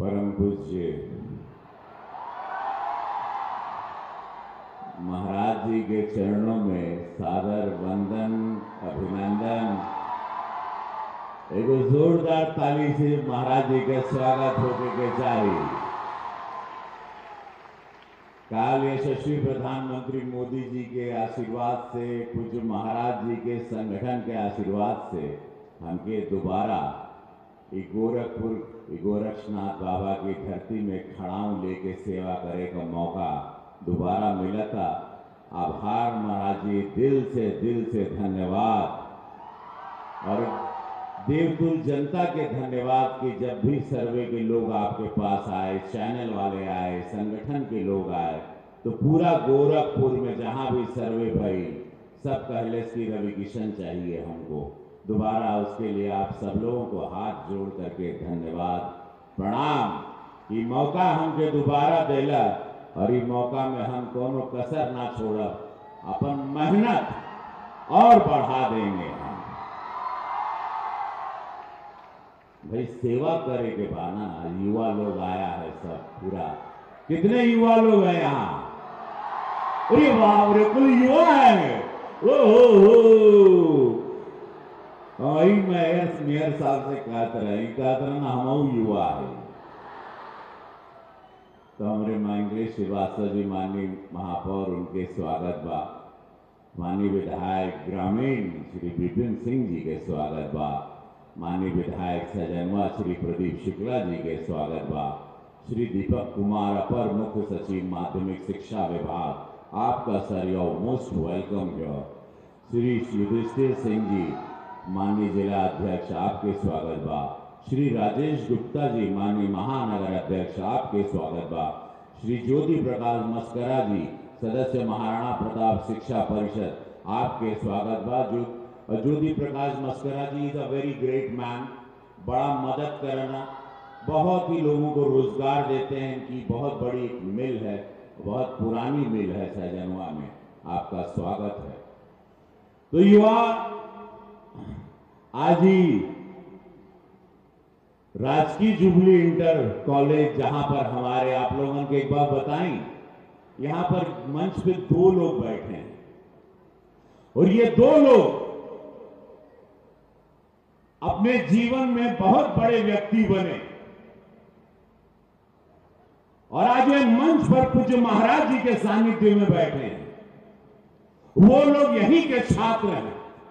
परम पूज्य महाराज जी के चरणों में सादर वंदन, अभिनंदन। एक जोरदार ताली से महाराज जी का स्वागत होके के जारी। काल यशस्वी प्रधानमंत्री मोदी जी के आशीर्वाद से, पूज्य महाराज जी के संगठन के आशीर्वाद से हमके दोबारा गोरखपुर गोरक्षनाथ बाबा की धरती में खड़ाऊ लेके सेवा करे का मौका दोबारा मिला था। आभार महाराज जी, दिल से धन्यवाद। और देवतुल जनता के धन्यवाद कि जब भी सर्वे के लोग आपके पास आए, चैनल वाले आए, संगठन के लोग आए, तो पूरा गोरखपुर में जहां भी सर्वे भई सब कहले कि रवि किशन चाहिए हमको दोबारा। उसके लिए आप सब लोगों को हाथ जोड़ करके धन्यवाद, प्रणाम। ये मौका हमके दोबारा देला और ये मौका में हम कोनो कसर ना छोड़ब, अपन मेहनत और बढ़ा देंगे। हम भाई सेवा करे के बाना, युवा लोग आया है सब पूरा। कितने युवा लोग हैं यहाँ? अरे बाप रे, कुल युवा है। ओहो मेयर साहब से कहते रहे ना हम युवा है। तो हमारे मंगलेश श्रीवास्तव जी माननीय महापौर, उनके स्वागत बा। माननीय विधायक ग्रामीण श्री विपिन सिंह जी के स्वागत बा। माननीय विधायक सजनवा श्री प्रदीप शुक्ला जी के स्वागत बा। श्री दीपक कुमार, अपर मुख्य सचिव माध्यमिक शिक्षा विभाग, आपका sir your most welcome your. Shri Yudhishthir Singh ji माननीय जिला अध्यक्ष, आपके स्वागत बा। श्री राजेश गुप्ता जी माननीय महानगर अध्यक्ष, आपके स्वागत बा। श्री ज्योति प्रकाश मस्करा जी सदस्य महाराणा प्रताप शिक्षा परिषद, आपके स्वागत बा। Jyoti Prakash Maskara ji is a very great man, बड़ा मदद करना, बहुत ही लोगों को रोजगार देते हैं। इनकी बहुत बड़ी मिल है, बहुत पुरानी मिल है सहजनवा में, आपका स्वागत है। तो युवा आज ही राजकीय जुबली इंटर कॉलेज, जहां पर हमारे आप लोगों के एक बार बताएं, यहां पर मंच पे 2 लोग बैठे हैं और ये 2 लोग अपने जीवन में बहुत बड़े व्यक्ति बने और आज ये मंच पर पूज्य महाराज जी के सानिध्य में बैठे हैं। वो लोग यहीं के छात्र हैं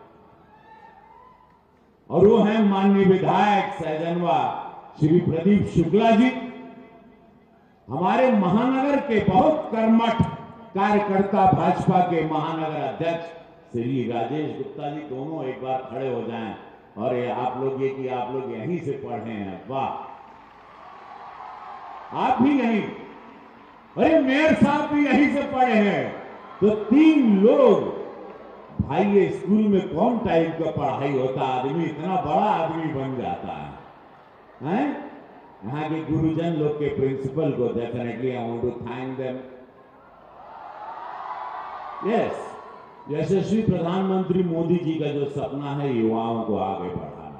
और वो हैं माननीय विधायक सहजनवा श्री प्रदीप शुक्ला जी, हमारे महानगर के बहुत कर्मठ कार्यकर्ता, भाजपा के महानगर अध्यक्ष श्री राजेश गुप्ता जी। दोनों एक बार खड़े हो जाएं। और ये आप लोग यहीं से पढ़े हैं, वाह, आप भी यहीं। अरे मेयर साहब भी यहीं से पढ़े हैं। तो 3 लोग भाई, ये स्कूल में कौन टाइप का पढ़ाई होता, आदमी इतना बड़ा आदमी बन जाता है? यहाँ के गुरुजन लोग के प्रिंसिपल को definitely I want to thank them. Yes, यशस्वी प्रधानमंत्री मोदी जी का जो सपना है युवाओं को आगे बढ़ाना,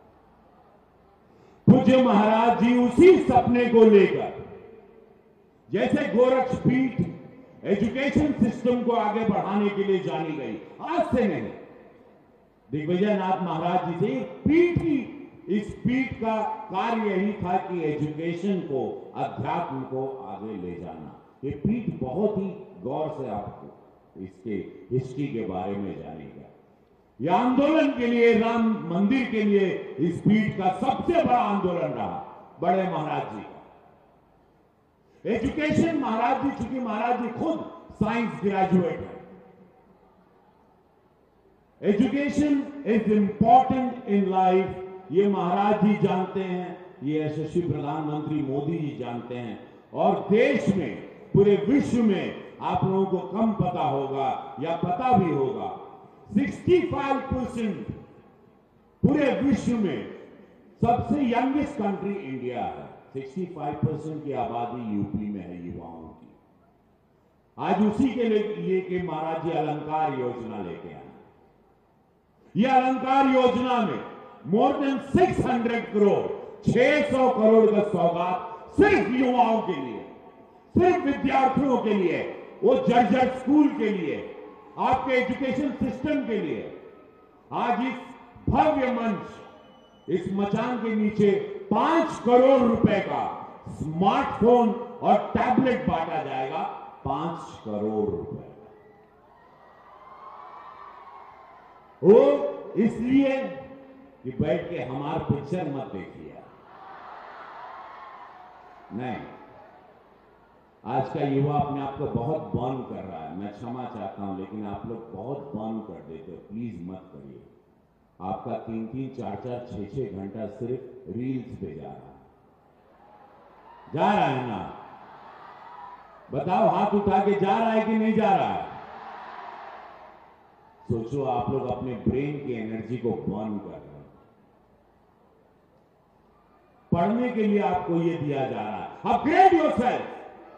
पूज्य महाराज जी उसी सपने को लेकर जैसे गोरक्षपीठ एजुकेशन सिस्टम को आगे बढ़ाने के लिए जानी गई, आज से नहीं, दिग्विजय नाथ महाराज जी से पीठ ही, इस पीठ का कार्य यही था कि एजुकेशन को, अध्यात्म को आगे ले जाना। ये पीठ बहुत ही गौर से आपको इसके हिस्ट्री के बारे में जानेगा। यह आंदोलन के लिए, राम मंदिर के लिए इस पीठ का सबसे बड़ा आंदोलन रहा बड़े महाराज जी का। एजुकेशन महाराज जी, चूंकि महाराज जी खुद साइंस ग्रेजुएट है, education is important in life, ये महाराज जी जानते हैं, ये यशस्वी प्रधानमंत्री मोदी जी जानते हैं। और देश में, पूरे विश्व में आप लोगों को कम पता होगा या पता भी होगा, 65% पूरे विश्व में सबसे यंगेस्ट कंट्री इंडिया है। 65% की आबादी यूपी में है युवाओं की। आज उसी के लिए कि महाराज जी अलंकार योजना लेके आए। यह अलंकार योजना में मोर देन 600 करोड़, 600 करोड़ का सौगात सिर्फ युवाओं के लिए, सिर्फ विद्यार्थियों के लिए, वो जर्जर स्कूल के लिए, आपके एजुकेशन सिस्टम के लिए। आज इस भव्य मंच, इस मचान के नीचे 5 करोड़ रुपए का स्मार्टफोन और टैबलेट बांटा जाएगा। 5 करोड़ रुपए। वो इसलिए कि बैठ के हमार पिक्चर मत देखिए। नहीं, आज का युवा अपने आप को बहुत बर्न कर रहा है। मैं क्षमा चाहता हूं, लेकिन आप लोग बहुत बर्न कर देते हो। प्लीज मत करिए। आपका 3-3, 4-4, 6-6 घंटा सिर्फ रील्स पे जा रहा है ना? बताओ, हाथ उठा के जा रहा है कि नहीं जा रहा है? सोचो, आप लोग अपने ब्रेन की एनर्जी को बर्न कर रहे हैं। पढ़ने के लिए आपको ये दिया जा रहा है, upgrade yourself,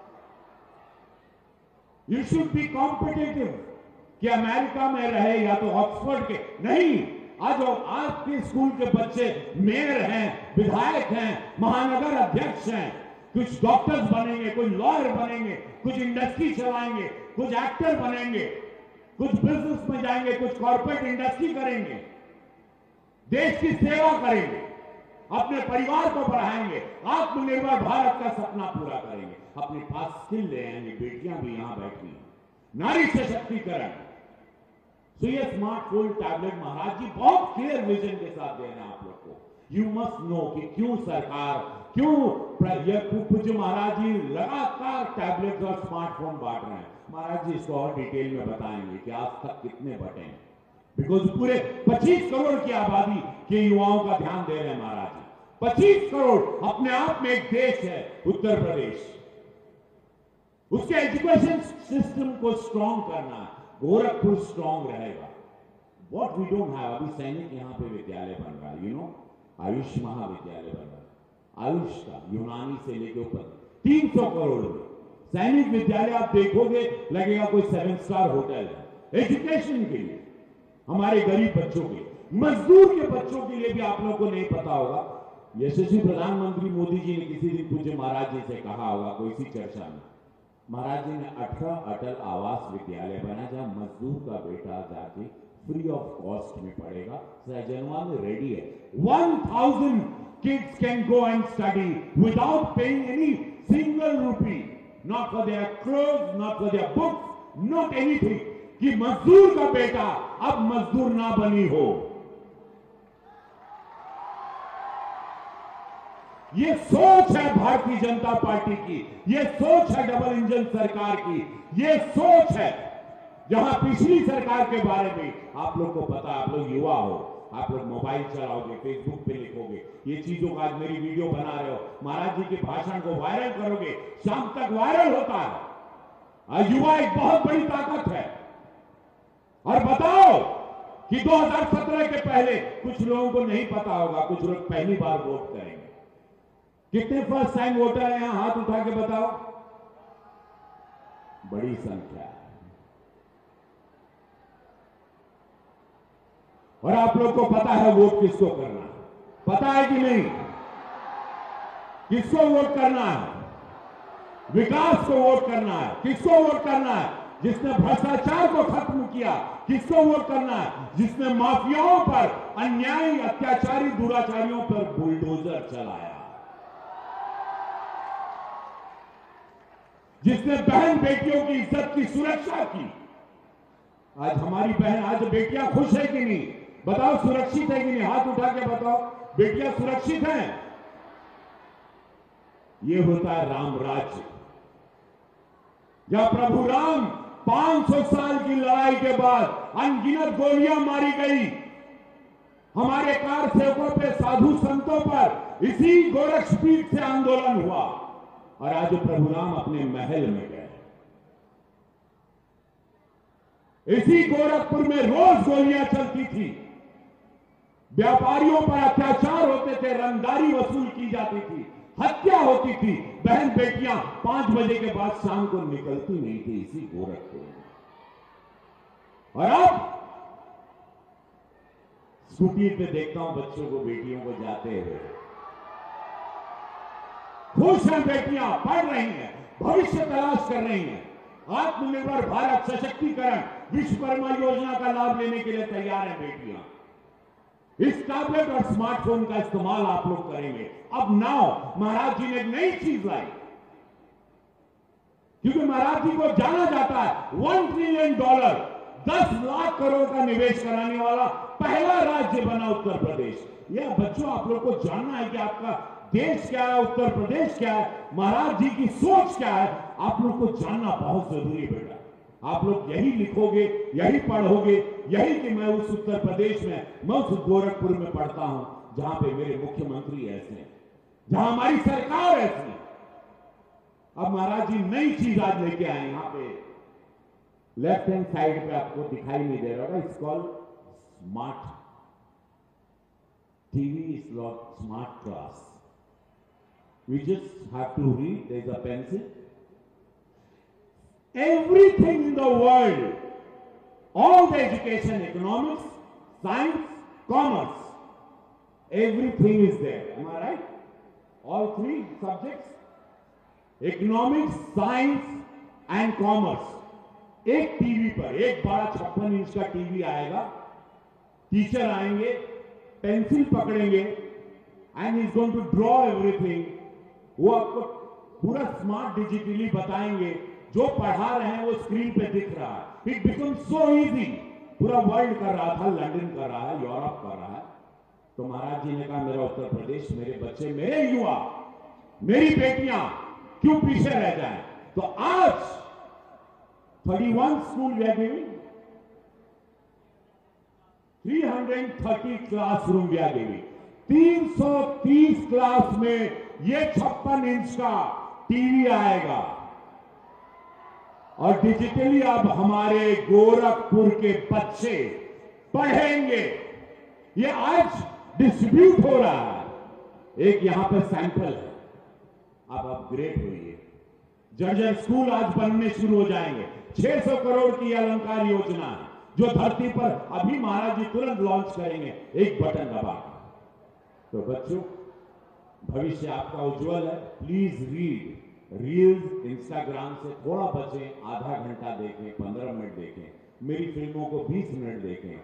you should be competitive. कि अमेरिका में रहे या तो ऑक्सफोर्ड के, नहीं। आज आपके स्कूल के बच्चे मेयर हैं, विधायक हैं, महानगर अध्यक्ष हैं, कुछ डॉक्टर्स बनेंगे, कुछ लॉयर बनेंगे, कुछ इंडस्ट्री चलाएंगे, कुछ एक्टर बनेंगे, कुछ बिजनेस में जाएंगे, कुछ कॉर्पोरेट इंडस्ट्री करेंगे, देश की सेवा करेंगे, अपने परिवार को बढ़ाएंगे, आत्मनिर्भर भारत का सपना पूरा करेंगे। अपने पास स्किल ले आएंगे। बेटियां भी यहां बैठी हैं, नारी सशक्तिकरण। सो ये स्मार्टफोन, टैबलेट महाराज जी बहुत क्लियर विजन के साथ दे रहे हैं आप लोग को। यू मस्ट नो कि क्यों सरकार, क्यों पूज्य महाराज जी लगातार टैबलेट और स्मार्टफोन बांट रहे हैं। महाराज जी इसको और डिटेल में बताएंगे कि आज तक कितने बटे हैं, बिकॉज पूरे 25 करोड़ की आबादी के युवाओं का ध्यान दे रहे हैं महाराज जी। 25 करोड़ अपने आप में एक देश है उत्तर प्रदेश। उसके एजुकेशन सिस्टम को स्ट्रांग करना है। गोरखपुर स्ट्रांग रहेगा। व्हाट वी डोंट हैव, अभी सैनिक यहां पे विद्यालय बन रहा है, आयुष महाविद्यालय बन रहा है। आयुष का यूनानी से लेकर ऊपर 300 करोड़ में सैनिक विद्यालय आप देखोगे लगेगा कोई 7 स्टार होटल है। एजुकेशन के लिए, हमारे गरीब बच्चों के, मजदूर के बच्चों के लिए भी आप लोगों को नहीं पता होगा। यशस्वी प्रधानमंत्री मोदी जी ने किसी दिन पूज्य महाराज जी से कहा होगा कोई सी चर्चा में, महाराज जी ने 18 अटल आवास विद्यालय बना जहां मजदूर का बेटा जाके फ्री ऑफ कॉस्ट में पढ़ेगा। सहजनवा में रेडी है। 1000 kids can go and study without paying any single rupee, not for their clothes, not for their books, not anything। कि मजदूर का बेटा अब मजदूर ना बनी हो। ये सोच है भारतीय जनता पार्टी की, ये सोच है डबल इंजन सरकार की, ये सोच है जहां पिछली सरकार के बारे में आप लोग को पता, आप लोग युवा हो, आप लोग मोबाइल चलाओगे, फेसबुक पे लिखोगे, ये चीजों का आज मेरी वीडियो बना रहे हो, महाराज जी के भाषण को वायरल करोगे, शाम तक वायरल होता है। आज युवा एक बहुत बड़ी ताकत है। और बताओ कि 2017 के पहले कुछ लोगों को नहीं पता होगा, कुछ लोग पहली बार वोट करेंगे। कितने फर्स्ट टाइम वोटर हैं यहां, हाथ उठा के बताओ। बड़ी संख्या है। और आप लोग को पता है वोट किसको करना है, पता है कि नहीं? किसको वोट करना है? विकास को वोट करना है। किसको वोट करना है? जिसने भ्रष्टाचार को खत्म किया। किसको वोट करना है? जिसने माफियाओं पर, अन्यायी, अत्याचारी, दुराचारियों पर बुलडोजर चलाया, जिसने बहन बेटियों की इज्जत की सुरक्षा की। आज हमारी बहन, आज बेटियां खुश है कि नहीं? बताओ, सुरक्षित है कि नहीं? हाथ उठा के बताओ, बेटियां सुरक्षित हैं? ये होता है राम राज्य, जहां प्रभु राम 500 साल की लड़ाई के बाद अनगिनत गोलियां मारी गई, हमारे कार सेवकों पे, साधु संतों पर, इसी गोरक्षपीठ से आंदोलन हुआ और आज प्रभु राम अपने महल में गए। इसी गोरखपुर में रोज गोलियां चलती थी, व्यापारियों पर अत्याचार होते थे, रंगदारी वसूल की जाती थी, हत्या होती थी, बहन बेटियां 5 बजे के बाद शाम को निकलती नहीं थी इसी गोरखपुर में। और अब स्कूटी पे देखता हूं बच्चों को, बेटियों को जाते हुए, खुश हैं बेटियां, पढ़ रही हैं, भविष्य तलाश कर रही हैं। आत्मनिर्भर भारत सशक्तिकरण विश्वकर्मा योजना का लाभ लेने के लिए तैयार हैं बेटियां। इस टैबलेट और स्मार्टफोन का इस्तेमाल आप लोग करेंगे। अब नाउ महाराज जी ने एक नई चीज लाई, क्योंकि महाराज जी को जाना जाता है $1 ट्रिलियन 10 लाख करोड़ का निवेश कराने वाला पहला राज्य बना उत्तर प्रदेश। यह बच्चों आप लोग को जानना है कि आपका देश क्या है, उत्तर प्रदेश क्या है, महाराज जी की सोच क्या है, आप लोग को जानना बहुत जरूरी बेटा। आप लोग यही लिखोगे, यही पढ़ोगे, यही कि मैं उस उत्तर प्रदेश में, मैं उस गोरखपुर में पढ़ता हूं जहां पे मेरे मुख्यमंत्री ऐसे हैं, जहां हमारी सरकार ऐसी है। अब महाराज जी नई चीज आज लेके आए। यहां पे लेफ्ट हैंड साइड पे आपको दिखाई नहीं दे रहा होगा, it's called smart TV, is not smart class. We just have to read, there is a pencil. Everything in the world, all the education, economics, science, commerce, everything is there. Am I right? All three subjects, economics, science and commerce. एक TV पर एक बड़ा 56 inch का TV आएगा, teacher आएंगे, pencil पकड़ेंगे and is going to draw everything. वो आपको पूरा स्मार्ट डिजिटली बताएंगे, जो पढ़ा रहे हैं वो स्क्रीन पे दिख रहा है। It become so easy. पूरा वर्ल्ड कर रहा था, लंदन कर रहा है, यूरोप कर रहा है। तो महाराज जी ने कहा मेरा उत्तर प्रदेश, मेरे बच्चे, मेरे युवा, मेरी बेटियां क्यों पीछे रह जाएं। तो आज 31 school we are giving, 330 classroom we are giving. 330 class में ये 56 इंच का टीवी आएगा और डिजिटली अब हमारे गोरखपुर के बच्चे पढ़ेंगे। ये आज डिस्ट्रीब्यूट हो रहा है। एक यहां पे सैंपल है, अब अपग्रेड हुई है। जर्जर स्कूल आज बनने शुरू हो जाएंगे। 600 करोड़ की अलंकार योजना है जो धरती पर अभी महाराज जी तुरंत लॉन्च करेंगे, एक बटन दबाकर। तो बच्चों, भविष्य आपका उज्जवल है। प्लीज रीड रील्स, इंस्टाग्राम से थोड़ा बचें, आधा घंटा देखें, 15 मिनट देखें, मेरी फिल्मों को 20 मिनट देखें,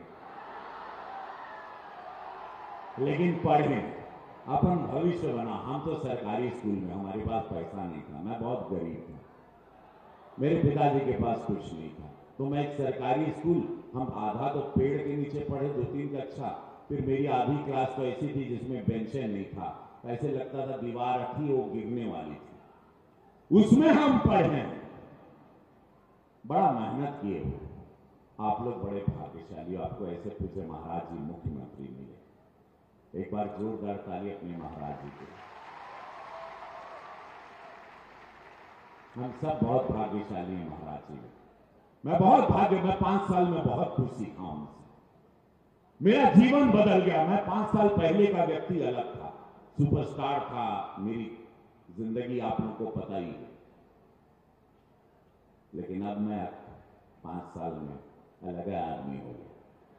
लेकिन पढ़ें, अपन भविष्य बना। हम तो सरकारी स्कूल में, हमारे पास पैसा नहीं था, मैं बहुत गरीब था, मेरे पिताजी के पास कुछ नहीं था, तो मैं एक सरकारी स्कूल, हम आधा तो पेड़ के नीचे पढ़े 2-3 कक्षा, फिर मेरी आधी क्लास तो ऐसी थी जिसमें बेंचें नहीं था, ऐसे लगता था दीवार रखी वो गिरने वाली थी, उसमें हम पढ़े, बड़ा मेहनत किए हो। आप लोग बड़े भाग्यशाली हो, आपको ऐसे पूछे महाराज जी मुख्यमंत्री मिले। एक बार जोरदार ताली अपने महाराज जी के। हम सब बहुत भाग्यशाली हैं महाराज जी। मैं 5 साल में बहुत कुछ सीखा उनसे, मेरा जीवन बदल गया। मैं 5 साल पहले का व्यक्ति अलग था, सुपरस्टार था, मेरी जिंदगी आप लोगों को पता ही है, लेकिन अब मैं 5 साल में अलग आदमी हो गया।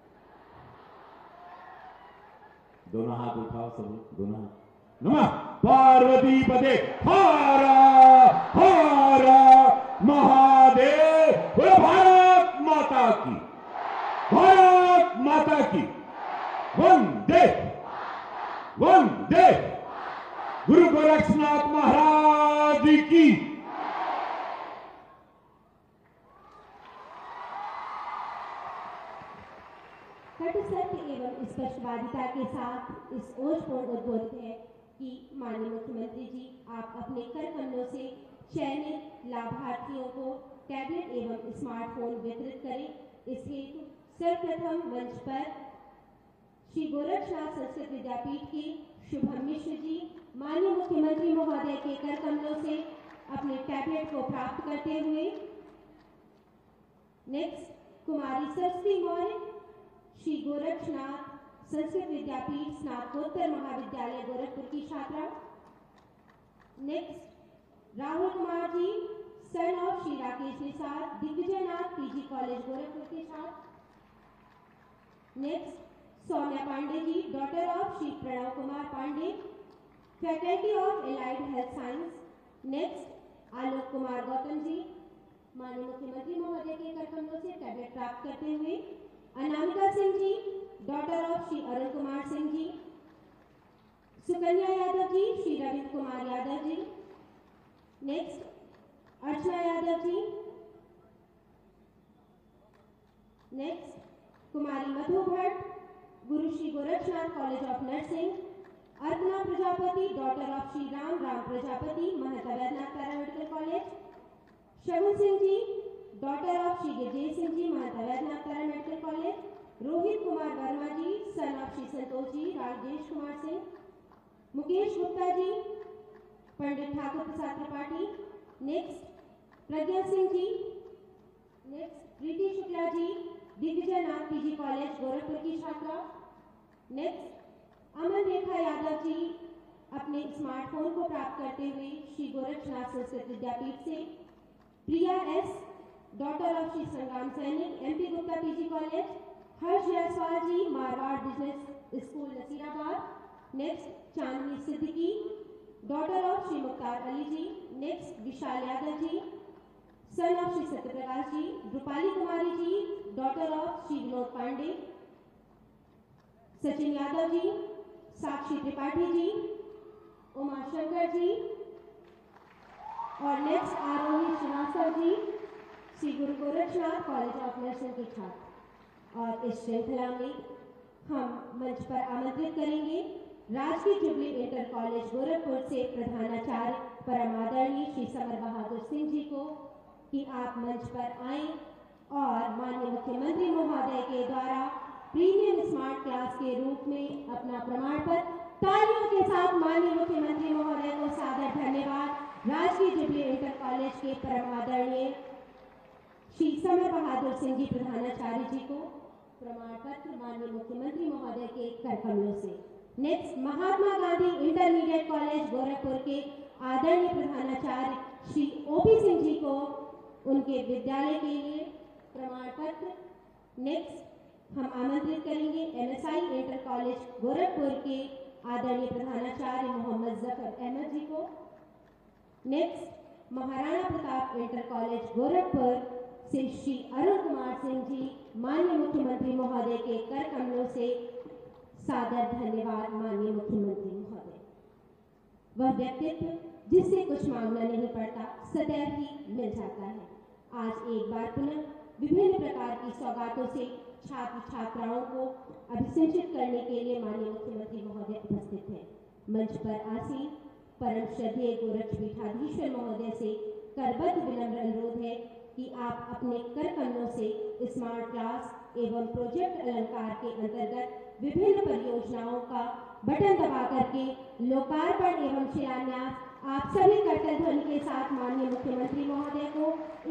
दोनों हाथ उठाओ सब, दोनों हाथ। नमः पार्वती पते हर हर महादेव। भारत माता की, भारत माता की। वंदे वंदे। गुरु गोरक्षनाथ महाराज की। सत्य एवं स्पष्टवादिता के साथ इस ओजपूर्ण उद्बोध है कि माननीय मुख्यमंत्री जी आप अपने कर कमलों से चयनित लाभार्थियों को टैबलेट एवं स्मार्टफोन वितरित करें। इस हेतु सर्वप्रथम मंच पर श्री गोरक्षनाथ संस्कृत विद्यापीठ के शुभम मिश्र जी माननीय मुख्यमंत्री महोदय के कर कमलों से अपने टैबलेट को प्राप्त करते हुए, नेक्स्ट कुमारी सरस्वती मौर्य श्री गोरक्षनाथ संस्कृत विद्यापीठ स्नातकोत्तर महाविद्यालय गोरखपुर की छात्रा। Next Rahul Kumar ji son of Shri Rakesh Nisar Digvijaynath PG college Gorakhpur के छात्र। Next Saumya Pandey ji daughter of Shri Pranav Kumar Pandey faculty of allied health science, next Alok Kumar Gautam ji माननीय मुख्यमंत्री महोदय के कर कमलों से टैबलेट प्राप्त करते हुए, Anamika Singh ji daughter of Shri Arun Kumar Singh ji, Sukanya Yadav ji Shri Ravindra Kumar Yadav ji, next Archana Yadav ji, next Kumari Madhu Bhatt Guru Shri Gorakshnath college of nursing, Arpana Prajapati daughter of Shri Ram Prajapati Mahant Vaidyanath paramedical college, Shagun Singh ji daughter of Shri Girjesh Singh ji Mahant Vaidyanath paramedical college, Rohit Kumar Verma ji son of Shri Santosh ji Rajesh Kumar Singh, Mukesh Gupta ji Pandit Thakur Prasad Tripathi, next Pragya Singh ji, next Preeti Shukla ji Digvijay Nath PG college Gorakhpur की छात्रा, नेक्स्ट अमन रेखा यादव जी अपने स्मार्टफोन को प्राप्त करते हुए श्री गोरक्षनाथ संस्कृत विद्यापीठ से, Priya S daughter of Shri Sangram Sainik MP Gupta PG college, Harsh Jaiswal ji Marwar business school Nasirabad, next Chandni Siddiqui daughter of Shri Mukhtar Ali ji, next Vishal Yadav ji son of Shri Satyaprakash ji, Rupali Kumari ji daughter of Shri Vinod Pandey, Sachin Yadav ji, Sakshi Tripathi ji, Uma Shankar ji और next Arohi Srivastava ji Shri Guru Gorakshnath college of nursing के छात्र। और इस श्रृंखला में हम मंच पर आमंत्रित करेंगे राजकीय जुबली इंटर कॉलेज गोरखपुर से प्रधानाचार्य परम आदरणीय श्री समर बहादुर सिंह जी को कि आप मंच पर आएं और माननीय मुख्यमंत्री महोदय के द्वारा प्रीमियम स्मार्ट क्लास के रूप में अपना प्रमाण पत्र तालियों के साथ माननीय मुख्यमंत्री महोदय को सादर धन्यवाद। राजकीय जुबली इंटर कॉलेज के परम आदरणीय श्री समर बहादुर सिंह जी प्रधानाचार्य जी को प्रमाण पत्र माननीय मुख्यमंत्री महोदय के कर कमलों से। Next Mahatma Gandhi intermediate college Gorakhpur के आदरणीय प्रधानाचार्य श्री ओपी सिंह जी को उनके विद्यालय के लिए प्रमाण पत्र। नेक्स्ट हम आमंत्रित करेंगे एमएसआई इंटर कॉलेज गोरखपुर के आदरणीय प्रधानाचार्य मोहम्मद जफर अहमद जी को। Next Maharana Pratap inter college Gorakhpur से श्री अरुण कुमार सिंह जी माननीय मुख्यमंत्री महोदय के कर कमलों से सादर धन्यवाद। माननीय मुख्यमंत्री महोदय वह व्यक्तित्व जिससे कुछ मांगना नहीं पड़ता सदैव ही मिल जाता है। आज एक बार पुनः विभिन्न प्रकार की सौगातों से छात्र छात्राओं को अभिसिंचित करने के लिए माननीय मुख्यमंत्री महोदय उपस्थित हैं। मंच पर आसीन परम श्रद्धेय गोरक्षपीठाधीश्वर महोदय से करबद्ध विनम्र अनुरोध है कि आप अपने कर कमलों से स्मार्ट क्लास एवं प्रोजेक्ट अलंकार के अंतर्गत विभिन्न परियोजनाओं का बटन दबा करके लोकार्पण एवं शिलान्यास आप सभी करतल ध्वनि के साथ माननीय मुख्यमंत्री महोदय को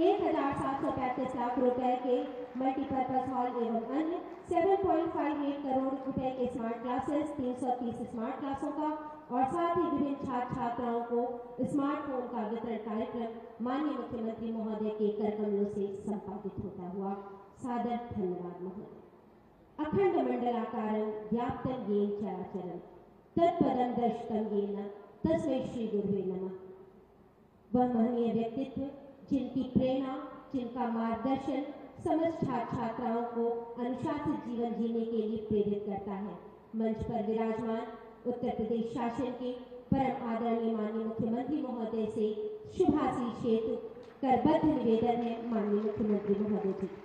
1,735 लाख रुपए के मल्टीपर्पज हॉल एवं अन्य 7.58 करोड़ रुपए के स्मार्ट क्लासेस 330 स्मार्ट क्लासों का और साथ ही विभिन्न छात्र छात्राओं को स्मार्टफोन का वितरण कार्यक्रम माननीय मुख्यमंत्री महोदय के कर कमलों से संपादित होता हुआ सादर धन्यवाद महोदय। अखंड मंडलाकारं व्याप्तं येन चराचरं तत्पदं दर्शितं येन तस्मै श्री गुरुवे नमः। वह महनीय व्यक्तित्व जिनकी प्रेरणा जिनका मार्गदर्शन समस्त छात्र छात्राओं को अनुशासित जीवन जीने के लिए प्रेरित करता है। मंच पर विराजमान उत्तर प्रदेश शासन के परम आदरणीय माननीय मुख्यमंत्री महोदय से शुभाशीष हेतु करबद्ध निवेदन है। माननीय मुख्यमंत्री महोदय जी।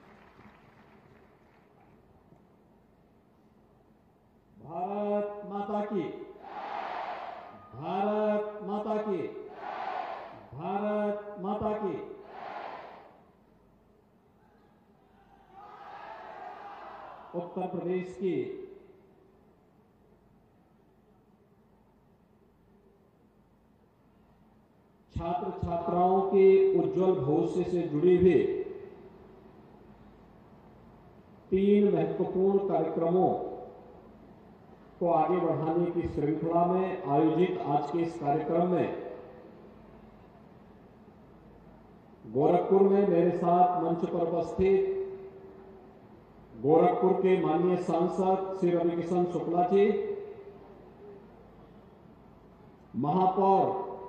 भारत माता की, भारत माता की, भारत माता की। उत्तर प्रदेश की छात्र छात्राओं के उज्जवल भविष्य से जुड़ी हुई 3 महत्वपूर्ण कार्यक्रमों को आगे बढ़ाने की श्रृंखला में आयोजित आज के इस कार्यक्रम में गोरखपुर में मेरे साथ मंच पर उपस्थित गोरखपुर के माननीय सांसद श्री रविकिशन शुक्ला जी, महापौर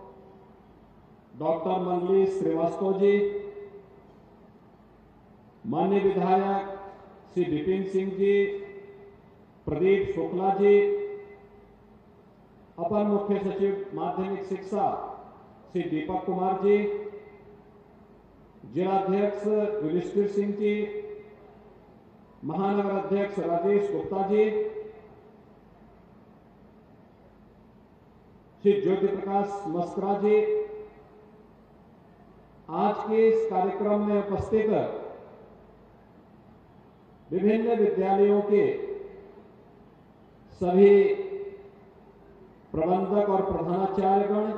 डॉक्टर मंगली श्रीवास्तव जी, माननीय विधायक श्री विपिन सिंह जी, प्रदीप शुक्ला जी, अपर मुख्य सचिव माध्यमिक शिक्षा श्री दीपक कुमार जी, जिलाध्यक्ष युधिष्ठिर सिंह जी, महानगर अध्यक्ष राजेश गुप्ता जी, श्री ज्योति प्रकाश मस्करा जी, आज के इस कार्यक्रम में उपस्थित विभिन्न विद्यालयों के सभी प्रबंधक और प्रधानाचार्यगण,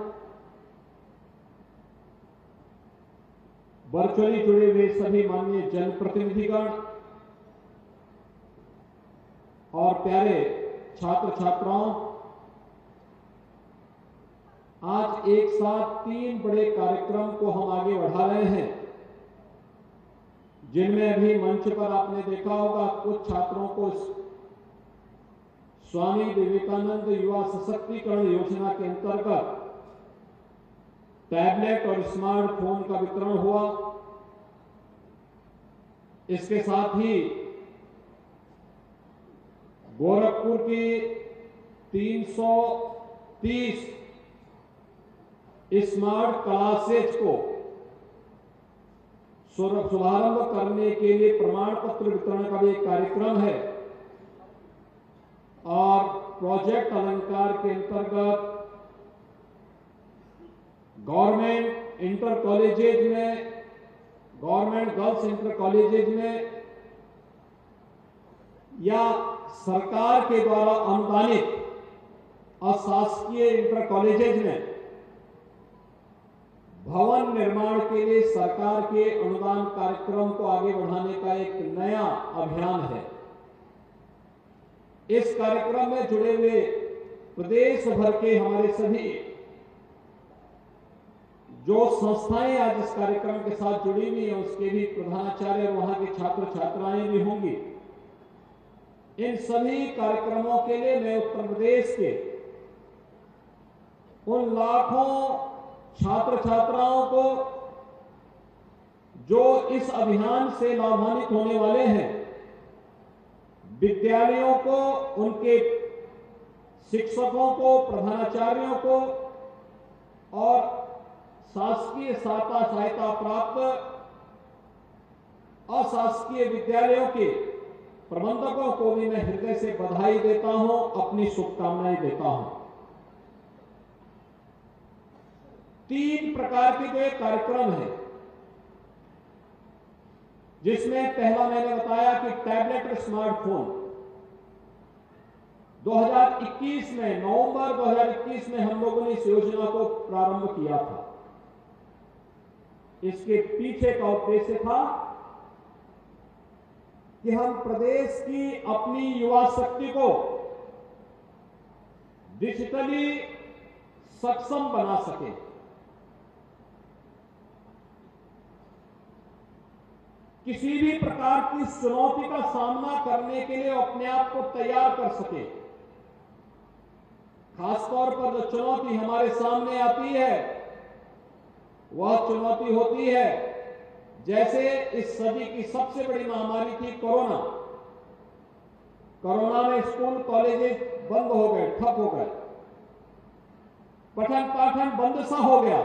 वर्चुअली जुड़े हुए सभी माननीय जनप्रतिनिधिगण और प्यारे छात्र छात्राओं, आज एक साथ 3 बड़े कार्यक्रम को हम आगे बढ़ा रहे हैं, जिनमें अभी मंच पर आपने देखा होगा कुछ छात्रों को स्वामी विवेकानंद युवा सशक्तिकरण योजना के अंतर्गत टैबलेट और स्मार्टफोन का वितरण हुआ। इसके साथ ही गोरखपुर की 330 स्मार्ट क्लासेज को शुभारंभ करने के लिए प्रमाण पत्र वितरण का भी एक कार्यक्रम है और प्रोजेक्ट अलंकार के अंतर्गत गवर्नमेंट इंटर कॉलेजेज में, गवर्नमेंट गर्ल्स इंटर कॉलेजेज में या सरकार के द्वारा अनुदानित अशासकीय इंटर कॉलेजेज में भवन निर्माण के लिए सरकार के अनुदान कार्यक्रम को आगे बढ़ाने का एक नया अभियान है। इस कार्यक्रम में जुड़े हुए प्रदेश भर के हमारे सभी जो संस्थाएं आज इस कार्यक्रम के साथ जुड़ी हुई हैं, उसके भी प्रधानाचार्य और वहां के छात्र छात्राएं भी होंगी। इन सभी कार्यक्रमों के लिए मैं उत्तर प्रदेश के उन लाखों छात्र छात्राओं को जो इस अभियान से लाभान्वित होने वाले हैं, विद्यालयों को, उनके शिक्षकों को, प्रधानाचार्यों को और शासकीय सहायता प्राप्त अशासकीय विद्यालयों के प्रबंधकों को भी मैं हृदय से बधाई देता हूं, अपनी शुभकामनाएं देता हूं। 3 प्रकार के जो एक कार्यक्रम है, जिसमें पहला मैंने बताया कि टैबलेट और स्मार्टफोन 2021 में, नवंबर 2021 में हम लोगों ने इस योजना को प्रारंभ किया था। इसके पीछे का उद्देश्य था कि हम प्रदेश की अपनी युवा शक्ति को डिजिटली सक्षम बना सके। किसी भी प्रकार की चुनौती का सामना करने के लिए अपने आप को तैयार कर सके। खासतौर पर जो चुनौती हमारे सामने आती है, वह चुनौती होती है, जैसे इस सदी की सबसे बड़ी महामारी थी कोरोना। कोरोना में स्कूल कॉलेजेस बंद हो गए, ठप हो गए, पठन पाठन बंद सा हो गया।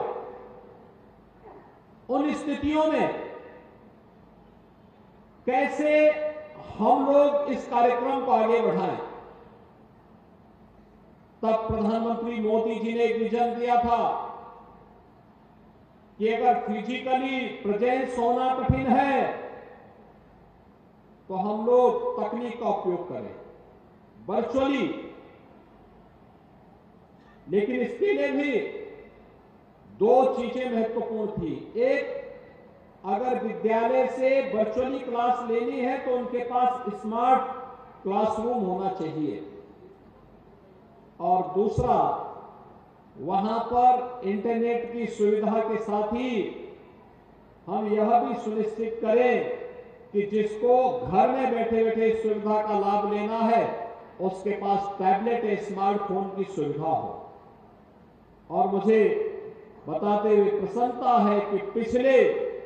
उन स्थितियों में कैसे हम लोग इस कार्यक्रम को आगे बढ़ाएं, तब प्रधानमंत्री मोदी जी ने एक विजन दिया था कि अगर फिजिकली प्रेजेंस होना कठिन है तो हम लोग तकनीक का उपयोग करें, वर्चुअली। लेकिन इसके लिए भी 2 चीजें महत्वपूर्ण थी। एक, अगर विद्यालय से वर्चुअली क्लास लेनी है तो उनके पास स्मार्ट क्लासरूम होना चाहिए, और दूसरा, वहां पर इंटरनेट की सुविधा के साथ ही हम यह भी सुनिश्चित करें कि जिसको घर में बैठे बैठे इस सुविधा का लाभ लेना है, उसके पास टैबलेट या स्मार्टफोन की सुविधा हो। और मुझे बताते हुए प्रसन्नता है कि पिछले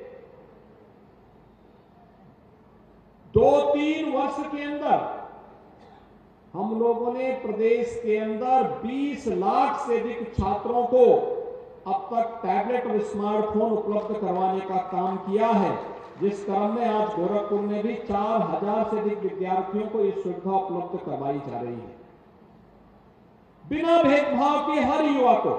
2-3 वर्ष के अंदर हम लोगों ने प्रदेश के अंदर 20 लाख से अधिक छात्रों को अब तक टैबलेट और स्मार्टफोन उपलब्ध करवाने का काम किया है, जिस क्रम में आज गोरखपुर में भी 4000 से अधिक विद्यार्थियों को यह सुविधा उपलब्ध करवाई जा रही है। बिना भेदभाव के हर युवा को,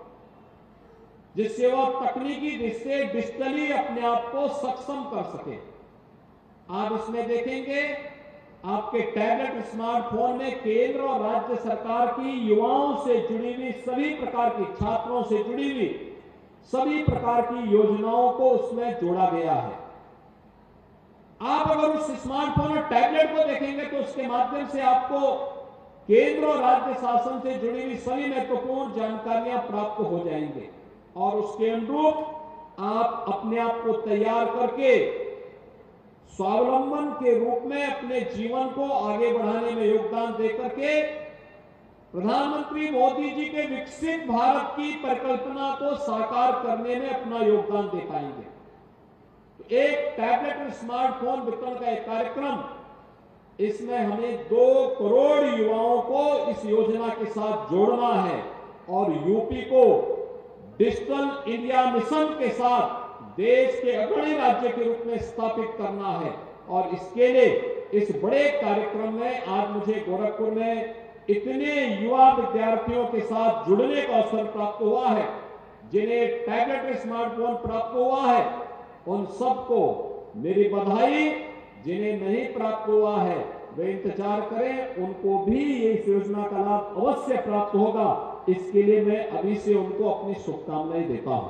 जिससे वह तकनीकी दृष्टि से डिजिटली अपने आप को सक्षम कर सके। आप इसमें देखेंगे आपके टैबलेट स्मार्टफोन में केंद्र और राज्य सरकार की युवाओं से जुड़ी हुई सभी प्रकार की, छात्रों से जुड़ी हुई सभी प्रकार की योजनाओं को उसमें जोड़ा गया है। आप अगर उस स्मार्टफोन और टैबलेट को देखेंगे तो उसके माध्यम से आपको केंद्र और राज्य शासन से जुड़ी हुई सभी महत्वपूर्ण जानकारियां प्राप्त हो जाएंगे और उसके अनुरूप आप अपने आप को तैयार करके स्वावलंबन के रूप में अपने जीवन को आगे बढ़ाने में योगदान देकर के प्रधानमंत्री मोदी जी के विकसित भारत की परिकल्पना को साकार करने में अपना योगदान दे पाएंगे। तो एक टैबलेट और स्मार्टफोन वितरण का एक कार्यक्रम, इसमें हमें 2 करोड़ युवाओं को इस योजना के साथ जोड़ना है और यूपी को डिजिटल इंडिया मिशन के साथ देश के अग्रणी राज्य के रूप में स्थापित करना है। और इसके लिए इस बड़े कार्यक्रम में आज मुझे गोरखपुर में इतने युवा विद्यार्थियों के साथ जुड़ने का अवसर प्राप्त हुआ है, जिन्हें टैबलेट स्मार्टफोन प्राप्त हुआ है उन सबको मेरी बधाई। जिन्हें नहीं प्राप्त हुआ है वे इंतजार करें, उनको भी इस योजना का लाभ अवश्य प्राप्त होगा। इसके लिए मैं अभी से उनको अपनी शुभकामनाएं देता हूं।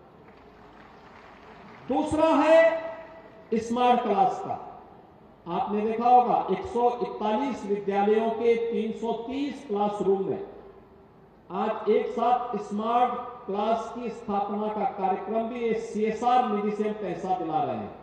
दूसरा है स्मार्ट क्लास का। आपने देखा होगा 141 विद्यालयों के 330 क्लासरूम में आज एक साथ स्मार्ट क्लास की स्थापना का कार्यक्रम भी CSR निधि से पैसा दिला रहे हैं।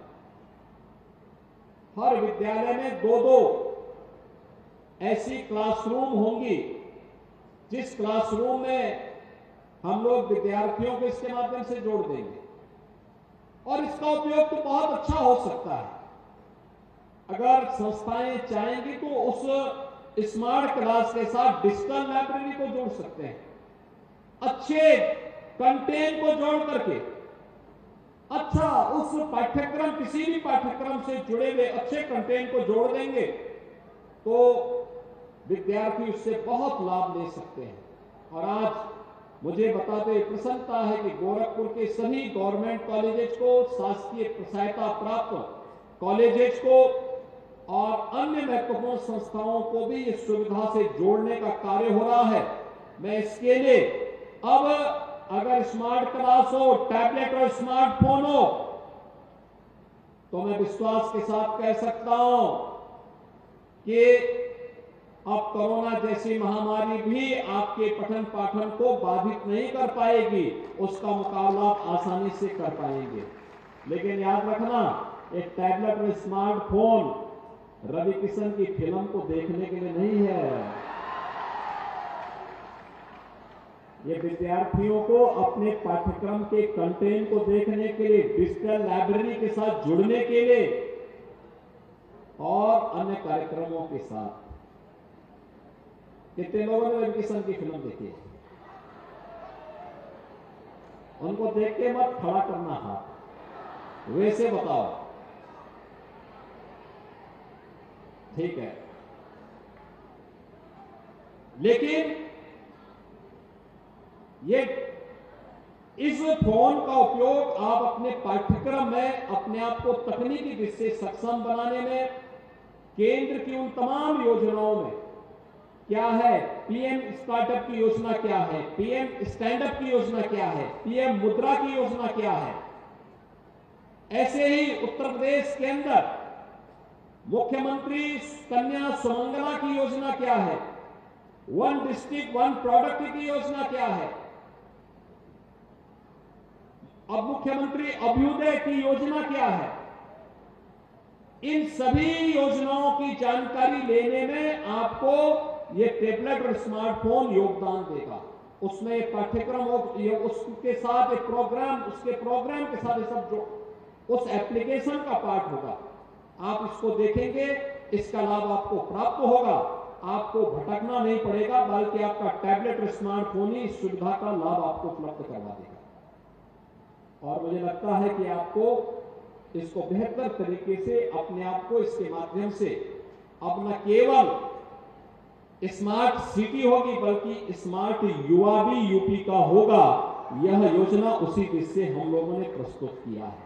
हर विद्यालय में 2-2 ऐसी क्लासरूम होंगी, जिस क्लासरूम में हम लोग विद्यार्थियों को इसके माध्यम से जोड़ देंगे और इसका उपयोग तो बहुत अच्छा हो सकता है। अगर संस्थाएं चाहेंगी तो उस स्मार्ट क्लास के साथ डिजिटल लाइब्रेरी को जोड़ सकते हैं, अच्छे कंटेंट को जोड़ करके अच्छा उस पाठ्यक्रम, किसी भी पाठ्यक्रम से जुड़े हुए अच्छे कंटेंट को जोड़ देंगे तो विद्यार्थी उससे बहुत लाभ ले सकते हैं। और आज मुझे बताते हुए प्रसन्नता है कि गोरखपुर के सभी गवर्नमेंट कॉलेजेस को, शासकीय सहायता प्राप्त कॉलेजेस को और अन्य महत्वपूर्ण संस्थाओं को भी इस सुविधा से जोड़ने का कार्य हो रहा है। मैं इसके लिए अब अगर स्मार्ट क्लास हो, टैबलेट और स्मार्टफोन हो, तो मैं विश्वास के साथ कह सकता हूं कि अब कोरोना जैसी महामारी भी आपके पठन पाठन को बाधित नहीं कर पाएगी, उसका मुकाबला आप आसानी से कर पाएंगे। लेकिन याद रखना, एक टैबलेट और स्मार्टफोन रवि किशन की फिल्म को देखने के लिए नहीं है। ये विद्यार्थियों को अपने पाठ्यक्रम के कंटेंट को देखने के लिए, डिजिटल लाइब्रेरी के साथ जुड़ने के लिए और अन्य कार्यक्रमों के साथ। कितने लोगों ने रवि किशन की फिल्म देखी है? उनको देख के मत खड़ा करना हाथ, वैसे बताओ, ठीक है। लेकिन ये इस फोन का उपयोग आप अपने पाठ्यक्रम में अपने आप को तकनीकी दृष्टि से सक्षम बनाने में, केंद्र की उन तमाम योजनाओं में क्या है, पीएम स्टार्टअप की योजना क्या है, पीएम स्टैंडअप की योजना क्या है, पीएम मुद्रा की योजना क्या है, ऐसे ही उत्तर प्रदेश के अंदर मुख्यमंत्री कन्या सुमंगला की योजना क्या है, वन डिस्ट्रिक्ट वन प्रोडक्ट की योजना क्या है, अब मुख्यमंत्री अभ्युदय की योजना क्या है। इन सभी योजनाओं की जानकारी लेने में आपको ये टैबलेट और स्मार्टफोन योगदान देगा। उसमें पाठ्यक्रम हो, उसके साथ एक प्रोग्राम, उसके प्रोग्राम के साथ ये सब जो उस एप्लीकेशन का पार्ट होगा, आप इसको देखेंगे, इसका लाभ आपको प्राप्त होगा, आपको भटकना नहीं पड़ेगा, बल्कि आपका टैबलेट और स्मार्टफोन ही इस सुविधा का लाभ आपको उपलब्ध करवा देगा। और मुझे लगता है कि आपको इसको बेहतर तरीके से अपने आप को इसके माध्यम से अब न केवल स्मार्ट सिटी होगी, बल्कि स्मार्ट युवा भी यूपी का होगा। यह योजना उसी दिशा से हम लोगों ने प्रस्तुत किया है।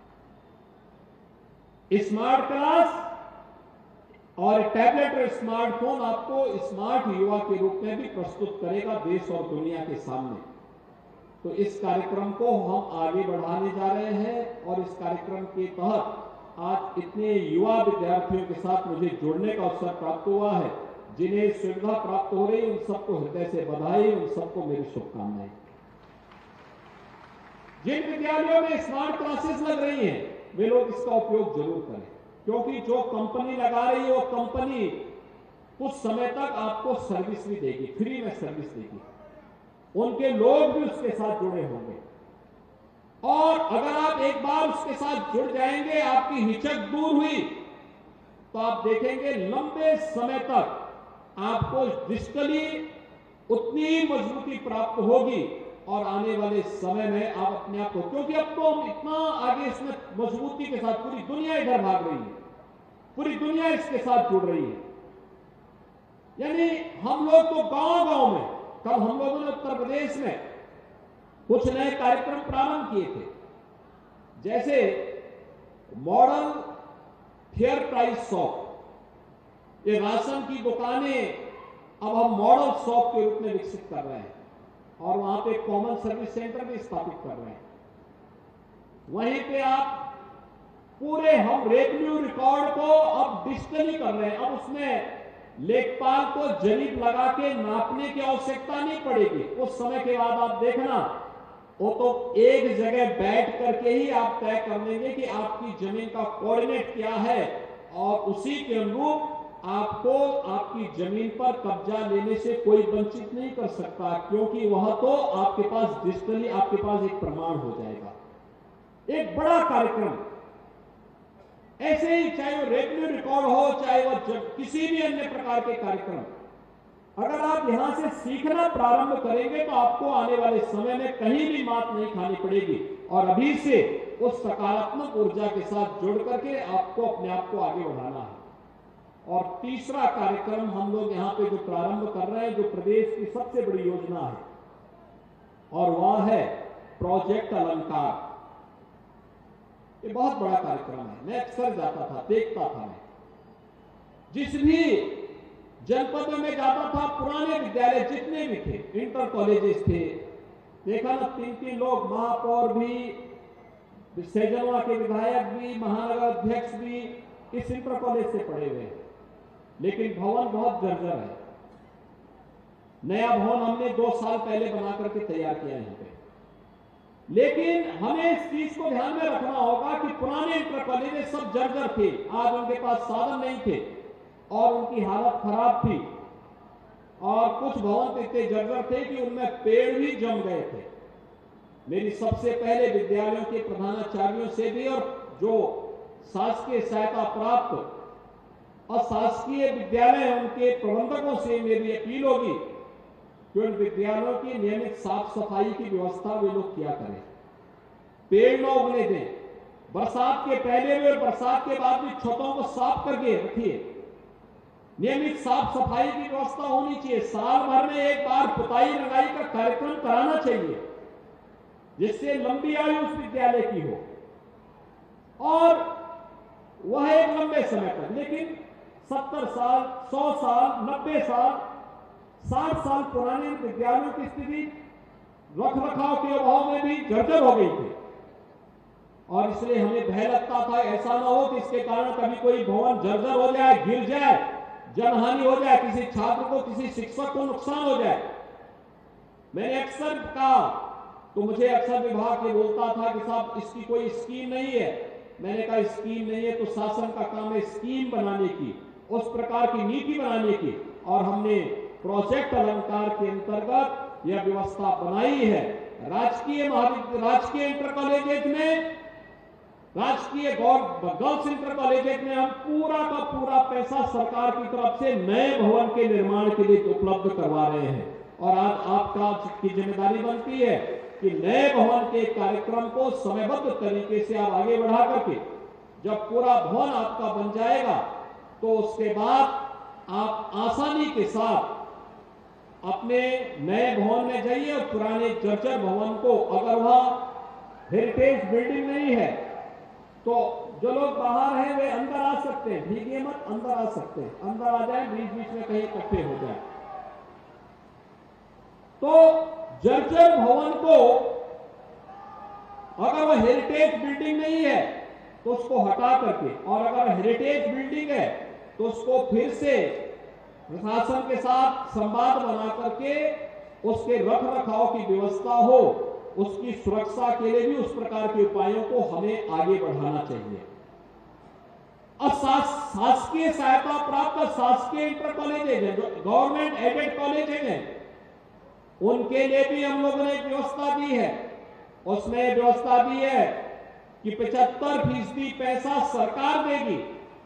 स्मार्ट क्लास और टैबलेट और स्मार्टफोन आपको स्मार्ट युवा के रूप में भी प्रस्तुत करेगा देश और दुनिया के सामने। तो इस कार्यक्रम को हम आगे बढ़ाने जा रहे हैं और इस कार्यक्रम के तहत आज इतने युवा विद्यार्थियों के साथ मुझे जुड़ने का अवसर प्राप्त हुआ है। जिन्हें सुविधा प्राप्त हो रही है उन सबको हृदय से बधाई, उन सबको मेरी शुभकामनाएं। जिन विद्यालयों में स्मार्ट क्लासेस लग रही हैं वे लोग इसका उपयोग जरूर करें, क्योंकि जो कंपनी लगा रही है वो कंपनी कुछ समय तक आपको सर्विस भी देगी, फ्री में सर्विस देगी, उनके लोग भी उसके साथ जुड़े होंगे। और अगर आप एक बार उसके साथ जुड़ जाएंगे, आपकी हिचक दूर हुई, तो आप देखेंगे लंबे समय तक आपको डिजिटली उतनी मजबूती प्राप्त होगी और आने वाले समय में आप अपने आप को, क्योंकि अब तो हम इतना आगे इसमें मजबूती के साथ पूरी दुनिया इधर भाग रही है, पूरी दुनिया इसके साथ जुड़ रही है। यानी हम लोग तो गांव-गांव में, कल हम लोगों ने उत्तर प्रदेश में कुछ नए कार्यक्रम प्रारंभ किए थे, जैसे मॉडल फेयर प्राइस शॉप। ये राशन की दुकानें अब हम मॉडल शॉप के रूप में विकसित कर रहे हैं और वहां पे कॉमन सर्विस सेंटर भी स्थापित कर रहे हैं। वहीं पे आप पूरे हम रेवेन्यू रिकॉर्ड को अब डिजिटली कर रहे हैं। अब उसमें लेखपाल को जरीब लगा के नापने की आवश्यकता नहीं पड़ेगी। उस समय के बाद आप देखना, वो तो एक जगह बैठ करके ही आप तय कर लेंगे कि आपकी जमीन का कोऑर्डिनेट क्या है और उसी के अनुरूप आपको आपकी जमीन पर कब्जा लेने से कोई वंचित नहीं कर सकता, क्योंकि वह तो आपके पास डिजिटली आपके पास एक प्रमाण हो जाएगा। एक बड़ा कार्यक्रम ऐसे ही, चाहे वो रेवेन्यू रिकॉर्ड हो, चाहे वो किसी भी अन्य प्रकार के कार्यक्रम, अगर आप यहां से सीखना प्रारंभ करेंगे तो आपको आने वाले समय में कहीं भी मात नहीं खानी पड़ेगी और अभी से उस सकारात्मक ऊर्जा के साथ जुड़ करके आपको अपने आप को आगे बढ़ाना है। और तीसरा कार्यक्रम हम लोग यहां पे जो प्रारंभ कर रहे हैं, जो प्रदेश की सबसे बड़ी योजना है, और वह है प्रोजेक्ट अलंकार। ये बहुत बड़ा कार्यक्रम है। मैं अक्सर जाता था, देखता था, मैं जिस भी जनपदों में जाता था, पुराने विद्यालय जितने भी थे, इंटर कॉलेजेस थे, देखा ना 3-3 लोग, महापौर भी, सैजनवा के विधायक भी, महानगर अध्यक्ष भी इस इंटर कॉलेज से पढ़े हुए हैं, लेकिन भवन बहुत जर्जर है। नया भवन हमने 2 साल पहले बना करके तैयार किया यहाँ पे, लेकिन हमें इस चीज को ध्यान में रखना होगा कि पुराने इंटर कॉलेज सब जर्जर थे, आज उनके पास साधन नहीं थे और उनकी हालत खराब थी और कुछ भवन इतने जर्जर थे कि उनमें पेड़ भी जम गए थे। मेरी सबसे पहले विद्यालयों के प्रधानाचार्यों से भी और जो शासकीय सहायता प्राप्त और शासकीय विद्यालय उनके प्रबंधकों से मेरी अपील होगी कि उन विद्यालयों की नियमित साफ सफाई की व्यवस्था वे लोग किया करें, पेड़ न उगने दें, बरसात के पहले भी और बरसात के बाद भी छतों को साफ करके रखिए, नियमित साफ सफाई की व्यवस्था होनी चाहिए। साल भर में एक बार पुताई रंगाई का कार्यक्रम कराना चाहिए, जिससे लंबी आयु उस विद्यालय की हो और वह एक लंबे समय तक, लेकिन 70 साल, 100 साल, 90 साल, 60 साल पुराने विद्यालयों की स्थिति रख रखाव के अभाव में भी जर्जर हो गई थी और इसलिए हमें भय लगता था ऐसा ना हो कि इसके कारण कभी कोई भवन जर्जर हो जाए, गिर जाए, जनहानि हो जाए, किसी छात्र को, किसी शिक्षक को नुकसान हो जाए। मैंने अक्सर कहा, तो मुझे अक्सर विभाग के बोलता था कि साहब इसकी कोई स्कीम नहीं है। मैंने कहा स्कीम नहीं है तो शासन का काम है स्कीम बनाने की, उस प्रकार की नीति बनाने की, और हमने प्रोजेक्ट अलंकार के अंतर्गत यह व्यवस्था बनाई है। राजकीय इंटर कॉलेजेस में, राजकीय गर्ल्स इंटर कॉलेजेस में हम पूरा का पूरा पैसा सरकार की तरफ से नए भवन के निर्माण के लिए उपलब्ध करवा रहे हैं। और आज आपका की जिम्मेदारी बनती है कि नए भवन के कार्यक्रम को समयबद्ध तरीके से आप आगे बढ़ा करके जब पूरा भवन आपका बन जाएगा तो उसके बाद आप आसानी के साथ अपने नए भवन में जाइए और पुराने जर्जर भवन को, अगर वह हेरिटेज बिल्डिंग नहीं है तो जो लोग बाहर हैं वे अंदर आ सकते हैं, भीगे मत, अंदर आ सकते हैं, अंदर आ जाए, बीच बीच में कहीं इकट्ठे हो जाए। तो जर्जर भवन को अगर वह हेरिटेज बिल्डिंग नहीं है तो उसको हटा करके, और अगर हेरिटेज बिल्डिंग है तो उसको फिर से प्रशासन के साथ संवाद बना करके उसके रख रखाव की व्यवस्था हो, उसकी सुरक्षा के लिए भी उस प्रकार के उपायों को हमें आगे बढ़ाना चाहिए। और शासकीय सहायता प्राप्त शासकीय इंटर कॉलेजेज है, गवर्नमेंट एडेड कॉलेजेज हैं, उनके लिए भी हम लोगों ने व्यवस्था दी है। उसमें व्यवस्था दी है कि 75% पैसा सरकार देगी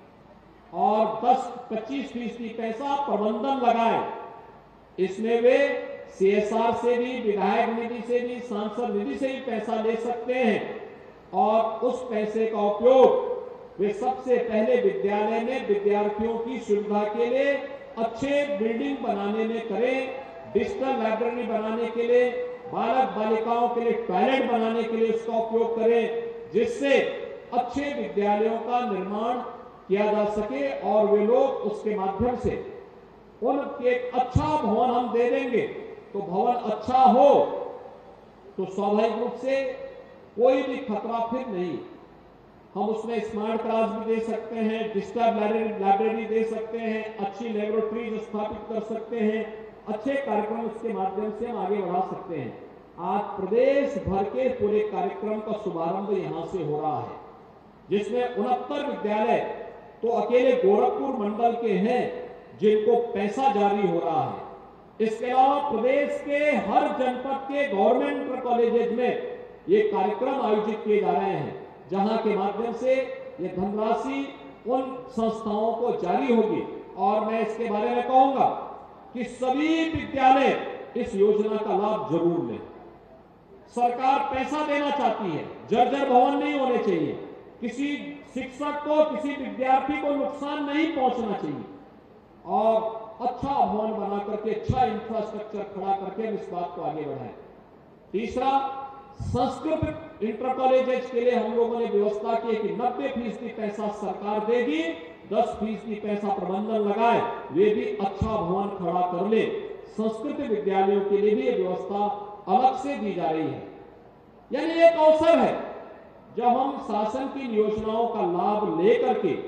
और 10-25% पैसा प्रबंधन लगाए। इसमें वे CSR से भी, विधायक निधि से भी, सांसद निधि से भी पैसा ले सकते हैं और उस पैसे का उपयोग वे सबसे पहले विद्यालय में विद्यार्थियों की सुविधा के लिए अच्छे बिल्डिंग बनाने में करें, डिजिटल लाइब्रेरी बनाने के लिए, बालक बालिकाओं के लिए टॉयलेट बनाने के लिए उसका उपयोग करें, जिससे अच्छे विद्यालयों का निर्माण किया जा सके और वे लोग उसके माध्यम से उनके अच्छा भवन हम दे देंगे। तो भवन अच्छा हो तो स्वाभाविक रूप से कोई भी खतरा फिर नहीं। हम उसमें स्मार्ट क्लास भी दे सकते हैं, डिजिटल लाइब्रेरी दे सकते हैं, अच्छी लेबोरेटरी स्थापित कर सकते हैं, अच्छे कार्यक्रम उसके माध्यम से हम आगे बढ़ा सकते हैं। आज प्रदेश भर के पूरे कार्यक्रम का शुभारंभ यहां से हो रहा है, जिसमें 69 विद्यालय तो अकेले गोरखपुर मंडल के हैं जिनको पैसा जारी हो रहा है। इसके अलावा प्रदेश के हर जनपद के गवर्नमेंट इंटर कॉलेजेस में ये कार्यक्रम आयोजित किए जा रहे हैं, जहां के माध्यम से ये धनराशि उन संस्थाओं को जारी होगी। और मैं इसके बारे में कहूंगा कि सभी विद्यालय इस योजना का लाभ जरूर लें। सरकार पैसा देना चाहती है, जर्जर भवन नहीं होने चाहिए, किसी शिक्षक को, किसी विद्यार्थी को नुकसान नहीं पहुंचना चाहिए और अच्छा भवन बना करके, अच्छा इंफ्रास्ट्रक्चर खड़ा करके हम इस बात को आगे बढ़ाएं। तीसरा, संस्कृत इंटर कॉलेजेस के लिए हम लोगों ने व्यवस्था की कि 90% पैसा सरकार देगी, 10% पैसा प्रबंधन लगाए, वे भी अच्छा भवन खड़ा कर ले। संस्कृत विद्यालयों के लिए भी ये व्यवस्था अलग से दी जा रही है। यानी एक अवसर है जब हम शासन की योजनाओं का लाभ लेकर के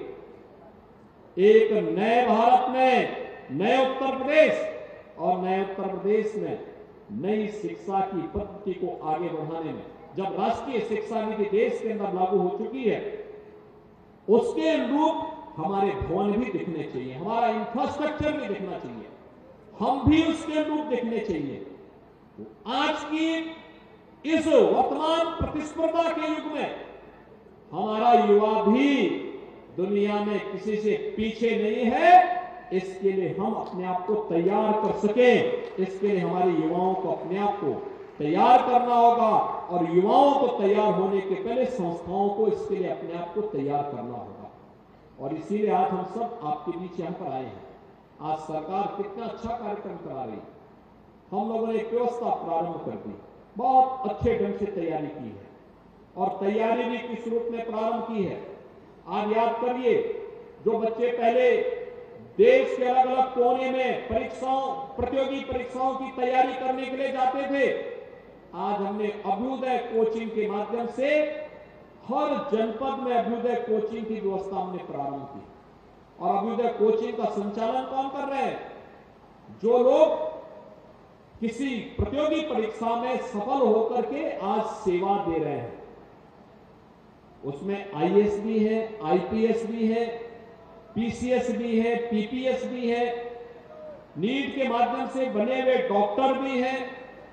एक नए भारत में, नए उत्तर प्रदेश और नए उत्तर प्रदेश में नई शिक्षा की पद्धति को आगे बढ़ाने में, जब राष्ट्रीय शिक्षा नीति देश के अंदर लागू हो चुकी है, उसके अनुरूप हमारे भवन भी दिखने चाहिए, हमारा इंफ्रास्ट्रक्चर भी दिखना चाहिए, हम भी उसके अनुरूप दिखने चाहिए। आज की इस वर्तमान प्रतिस्पर्धा के युग में हमारा युवा भी दुनिया में किसी से पीछे नहीं है। इसके लिए हम अपने आप को तैयार कर सकें, इसके लिए हमारे युवाओं को अपने आप को तैयार करना होगा और युवाओं को तैयार होने के पहले संस्थाओं को इसके लिए अपने आप को तैयार करना होगा। और इसीलिए आज हम सब आपके बीच यहाँ पर आए हैं। आज सरकार कितना अच्छा कार्यक्रम करा रही है, हम लोगों ने एक व्यवस्था प्रारंभ कर दी, बहुत अच्छे ढंग से तैयारी की है और तैयारी भी किस रूप में प्रारंभ की है। आप याद करिए, जो बच्चे पहले देश के अलग अलग कोने में प्रतियोगी परीक्षाओं की तैयारी करने के लिए जाते थे, आज हमने अभ्युदय कोचिंग के माध्यम से हर जनपद में अभ्युदय कोचिंग की व्यवस्था हमने प्रारंभ की। और अभ्युदय कोचिंग का संचालन कौन कर रहे हैं? जो लोग किसी प्रतियोगी परीक्षा में सफल होकर के आज सेवा दे रहे हैं। उसमें IAS भी है, IPS भी है, PCS भी है, PPS भी है, नीट के माध्यम से बने हुए डॉक्टर भी हैं,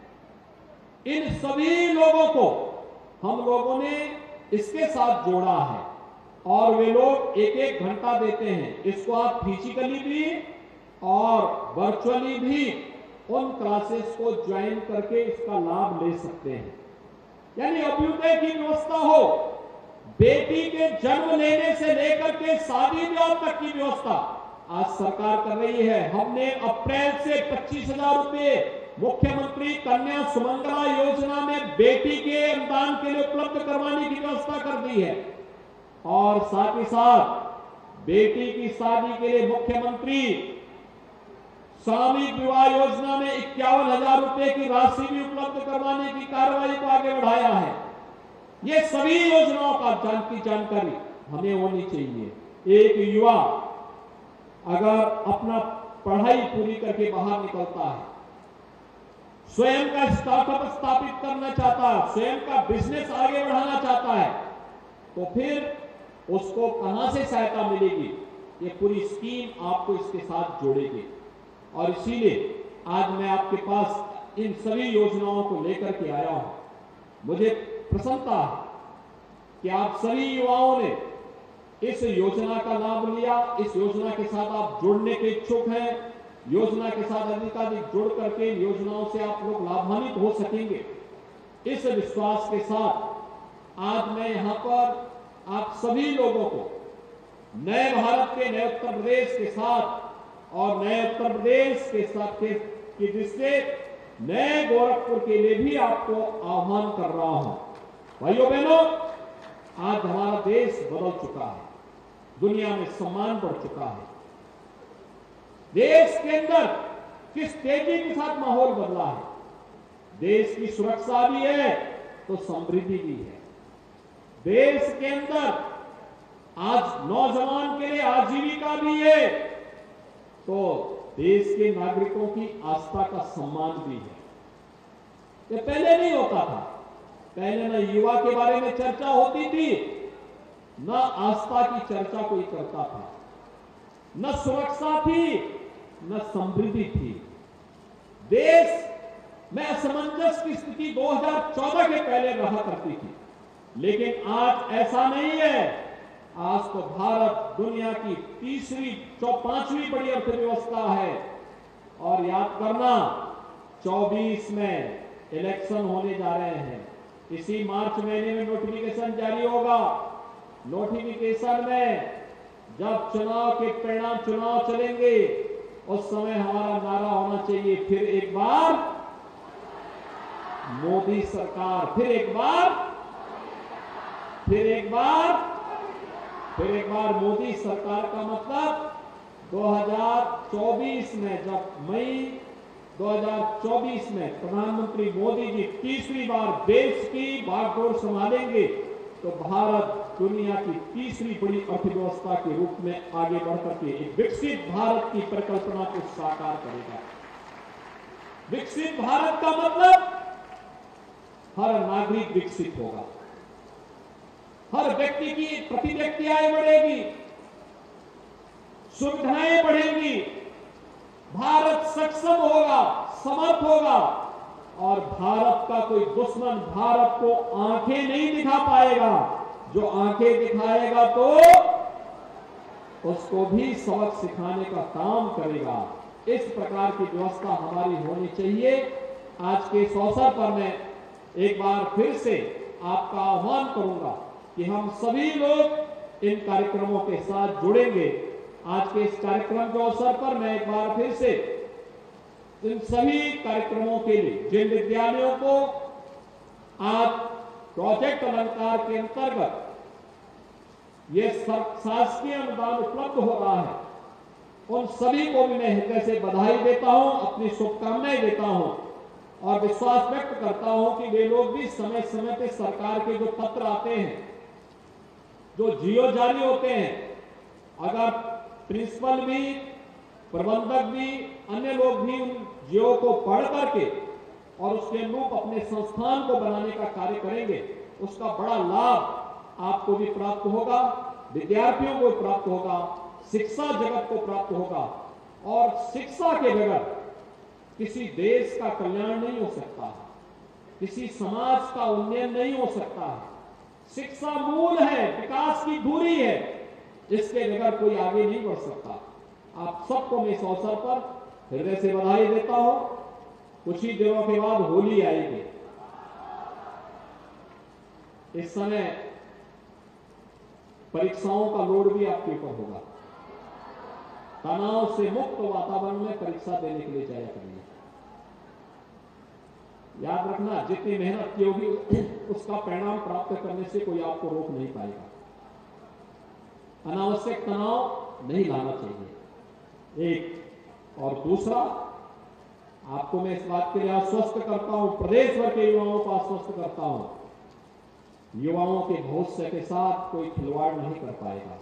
इन सभी लोगों को हम लोगों ने इसके साथ जोड़ा है और वे लोग एक एक घंटा देते हैं। इसको आप फिजिकली भी और वर्चुअली भी उन क्लासेस को ज्वाइन करके इसका लाभ ले सकते हैं। यानी अभ्युदय की व्यवस्था हो, बेटी के जन्म लेने से लेकर के शादी ब्याह तक की व्यवस्था आज सरकार कर रही है। हमने अप्रैल से 25,000 रुपए मुख्यमंत्री कन्या सुमंगला योजना में बेटी के अनुदान के लिए उपलब्ध करवाने की व्यवस्था कर दी है और साथ ही साथ बेटी की शादी के लिए मुख्यमंत्री सामूहिक विवाह योजना में 51,000 रुपए की राशि भी उपलब्ध करवाने की कार्रवाई को आगे बढ़ाया है। ये सभी योजनाओं की जानकारी हमें होनी चाहिए। एक युवा अगर अपना पढ़ाई पूरी करके बाहर निकलता है, स्वयं का स्टार्टअप स्थापित करना चाहता है, स्वयं का बिजनेस आगे बढ़ाना चाहता है, तो फिर उसको कहां से सहायता मिलेगी? ये पूरी स्कीम आपको इसके साथ जोड़ेगी और इसीलिए आज मैं आपके पास इन सभी योजनाओं को लेकर के आया हूं। मुझे प्रसन्नता है कि आप सभी युवाओं ने इस योजना का लाभ लिया, इस योजना के साथ आप जुड़ने के इच्छुक हैं। योजना के साथ अधिकाधिक जुड़ करके योजनाओं से आप लोग लाभान्वित हो सकेंगे। इस विश्वास के साथ आज मैं यहां पर आप सभी लोगों को नए भारत के, नए उत्तर प्रदेश के साथ और नए उत्तर प्रदेश के साथ के जिससे नए गोरखपुर के लिए भी आपको आह्वान कर रहा हूं। भाइयों बहनों, आज हमारा देश बदल चुका है, दुनिया में सम्मान बढ़ चुका है। देश के अंदर किस तेजी के साथ माहौल बदला है। देश की सुरक्षा भी है तो समृद्धि भी है। देश के अंदर आज नौजवान के लिए आजीविका भी है तो देश के नागरिकों की आस्था का सम्मान भी है। ये पहले नहीं होता था। पहले न युवा के बारे में चर्चा होती थी, न आस्था की चर्चा कोई करता था, न सुरक्षा थी, न समृद्धि थी। देश में असमंजस की स्थिति 2014 के पहले रहा करती थी, लेकिन आज ऐसा नहीं है। आज तो भारत दुनिया की तीसरी 5वीं बड़ी अर्थव्यवस्था है और याद करना 24 में इलेक्शन होने जा रहे हैं। इसी मार्च महीने में नोटिफिकेशन जारी होगा। नोटिफिकेशन में जब चुनाव के परिणाम चुनाव चलेंगे उस समय हमारा नारा होना चाहिए, फिर एक बार मोदी सरकार, फिर एक बार मोदी सरकार का मतलब 2024 में, जब मई 2024 में प्रधानमंत्री मोदी जी तीसरी बार देश की बागडोर संभालेंगे तो भारत दुनिया की तीसरी बड़ी अर्थव्यवस्था के रूप में आगे बढ़कर के एक विकसित भारत की परिकल्पना को साकार करेगा। विकसित भारत का मतलब हर नागरिक विकसित होगा, हर व्यक्ति की प्रति व्यक्ति आय बढ़ेगी, सुविधाएं बढ़ेंगी, भारत सक्षम होगा, समर्थ होगा और भारत का कोई दुश्मन भारत को आंखें नहीं दिखा पाएगा। जो आंखें दिखाएगा तो उसको भी सबक सिखाने का काम करेगा। इस प्रकार की व्यवस्था हमारी होनी चाहिए। आज के इस अवसर पर मैं एक बार फिर से आपका आह्वान करूंगा कि हम सभी लोग इन कार्यक्रमों के साथ जुड़ेंगे। आज के इस कार्यक्रम के अवसर पर मैं एक बार फिर से इन सभी कार्यक्रमों के लिए जिन विद्यालयों को आज प्रोजेक्ट अलंकार के अंतर्गत ये शासकीय अनुदान उपलब्ध हो रहा है, उन सभी को भी मैं हृदय से बधाई देता हूं, अपनी शुभकामनाएं देता हूं और विश्वास व्यक्त करता हूं कि वे लोग भी समय समय पे सरकार के जो पत्र आते हैं, जो जियो जारी होते हैं, अगर प्रिंसिपल भी, प्रबंधक भी, अन्य लोग भी उन जियो को पढ़ करके और उसके अनुरूप अपने संस्थान को बनाने का कार्य करेंगे, उसका बड़ा लाभ आपको भी प्राप्त होगा, विद्यार्थियों को प्राप्त होगा, शिक्षा जगत को प्राप्त होगा। और शिक्षा के बगैर किसी देश का कल्याण नहीं हो सकता। किसी समाज का उन्नयन नहीं हो सकता है। शिक्षा मूल है, विकास की धुरी है, इसके बगैर कोई आगे नहीं बढ़ सकता। आप सबको मैं इस अवसर पर हृदय से बधाई देता हूं। कुछ ही दिनों के बाद होली आएगी। इस समय परीक्षाओं का लोड भी आपके ऊपर होगा। तनाव से मुक्त वातावरण में परीक्षा देने के लिए जाया करिए। याद रखना, जितनी मेहनत की होगी उसका परिणाम प्राप्त करने से कोई आपको रोक नहीं पाएगा। अनावश्यक तनाव नहीं लाना चाहिए, एक। और दूसरा, आपको मैं इस बात के लिए आश्वस्त करता हूं, प्रदेश भर के युवाओं को आश्वस्त करता हूं, युवाओं के भविष्य के साथ कोई खिलवाड़ नहीं कर पाएगा।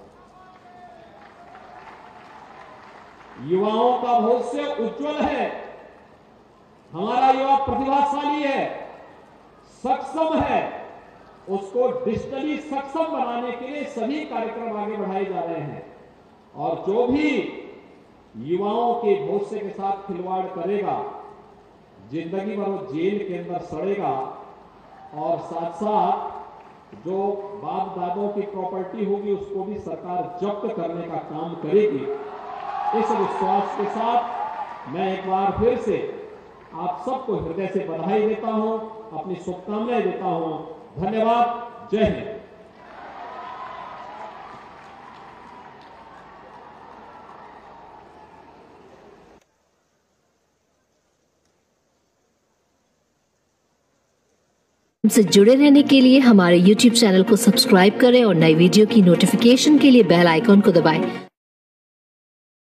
युवाओं का भविष्य उज्जवल है। हमारा युवा प्रतिभाशाली है, सक्षम है। उसको डिजिटली सक्षम बनाने के लिए सभी कार्यक्रम आगे बढ़ाए जा रहे हैं। और जो भी युवाओं के भविष्य के साथ खिलवाड़ करेगा, जिंदगी भर वो जेल के अंदर सड़ेगा। और साथ साथ जो बाप दादों की प्रॉपर्टी होगी उसको भी सरकार जब्त करने का काम करेगी। इस विश्वास के साथ मैं एक बार फिर से आप सबको हृदय से बधाई देता हूं, अपनी शुभकामनाएं देता हूं। धन्यवाद। जय हिंद। हमसे जुड़े रहने के लिए हमारे YouTube चैनल को सब्सक्राइब करें और नई वीडियो की नोटिफिकेशन के लिए बेल आइकॉन को दबाएं।